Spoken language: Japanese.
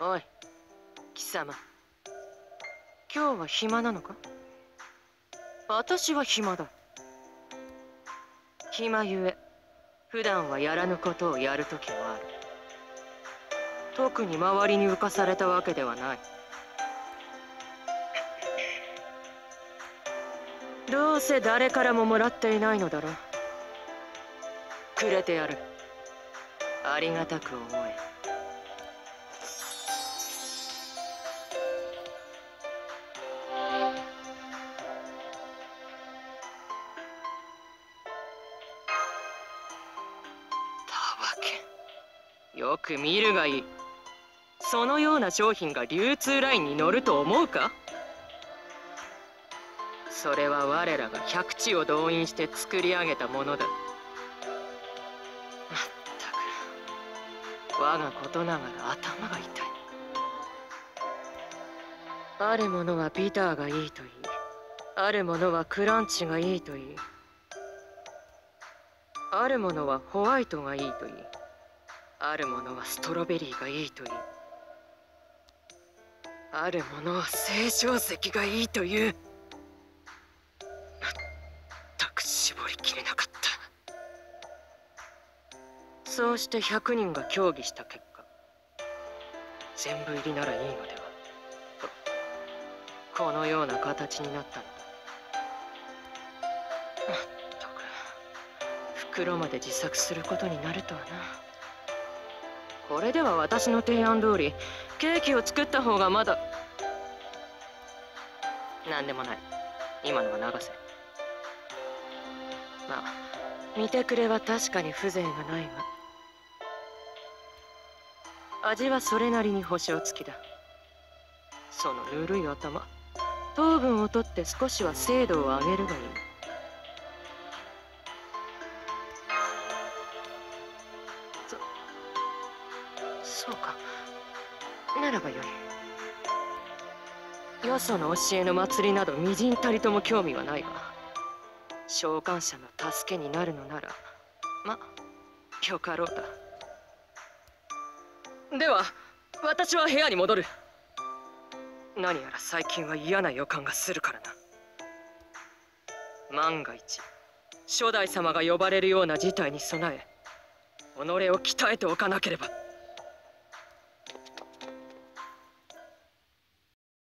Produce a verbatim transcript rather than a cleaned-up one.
おい貴様、今日は暇なのか？私は暇だ。暇ゆえ普段はやらぬことをやるときもある。特に周りに浮かされたわけではない。どうせ誰からももらっていないのだろう。くれてやる。ありがたく思え。たわけ。よく見るがいい。そのような商品が流通ラインに乗ると思うか？それは我らが百地を動員して作り上げたものだ。まったく我がことながら頭が痛い。あるものはビターがいいといい、あるものはクランチがいいといい、あるものはホワイトがいいといい、あるものはストロベリーがいいといい、あるものは青晶石がいいという。まったく絞りきれなかった。そうしてひゃくにんが協議した結果、全部入りならいいのではと、このような形になったのだ。まったく袋まで自作することになるとはな。これでは私の提案通りケーキを作った方がまだ。なんでもない。今のは流せ。まあ見てくれは確かに風情がないが、味はそれなりに保証付きだ。そのぬるい頭、糖分を取って少しは精度を上げるがいい。そそうか。ならばよい。よその教えの祭りなどみじんたりとも興味はないが、召喚者の助けになるのならまよかろうだ。では私は部屋に戻る。何やら最近は嫌な予感がするからな。万が一初代様が呼ばれるような事態に備え己を鍛えておかなければ。